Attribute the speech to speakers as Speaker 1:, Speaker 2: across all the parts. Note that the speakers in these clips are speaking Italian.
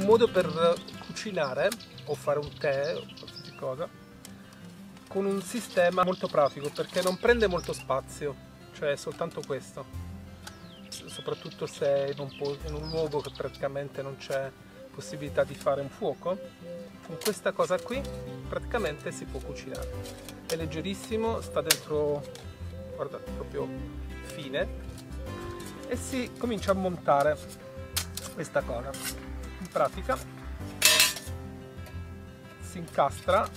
Speaker 1: un modo per cucinare o fare un tè o qualsiasi cosa con un sistema molto pratico, perché non prende molto spazio, cioè è soltanto questo, soprattutto se è in un luogo che praticamente non c'è possibilità di fare un fuoco. Con questa cosa qui praticamente si può cucinare, è leggerissimo, sta dentro, guardate, proprio fine, e si comincia a montare questa cosa. In pratica si incastra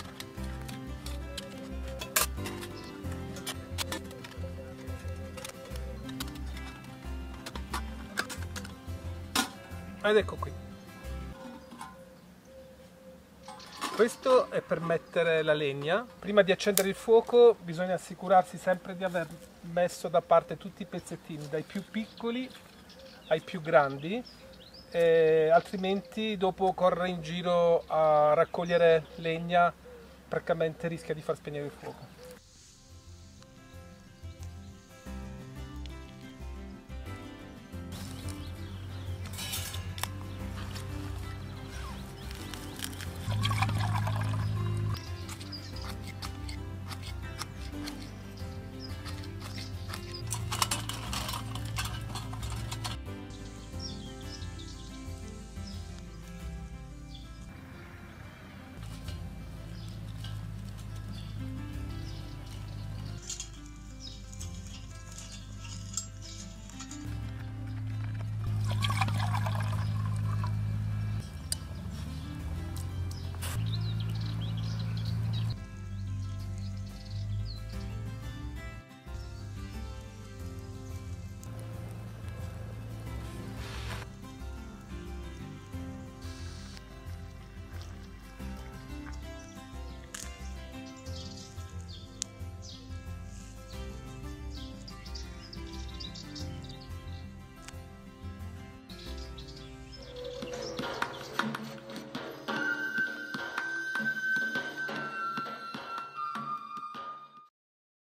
Speaker 1: ed ecco qui. Questo è per mettere la legna. Prima di accendere il fuoco bisogna assicurarsi sempre di aver messo da parte tutti i pezzettini, dai più piccoli ai più grandi, altrimenti dopo correre in giro a raccogliere legna praticamente rischia di far spegnere il fuoco.